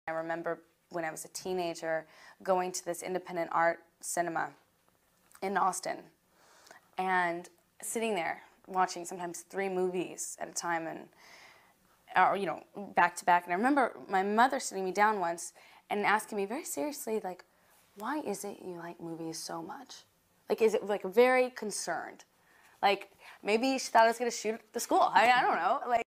I remember when I was a teenager going to this independent art cinema in Austin and sitting there watching sometimes 3 movies at a time, and or, you know, back to back. And I remember my mother sitting me down once and asking me very seriously, like, why is it you like movies so much? Like, is it like very concerned? Like, maybe she thought I was going to shoot the school. I don't know. Like.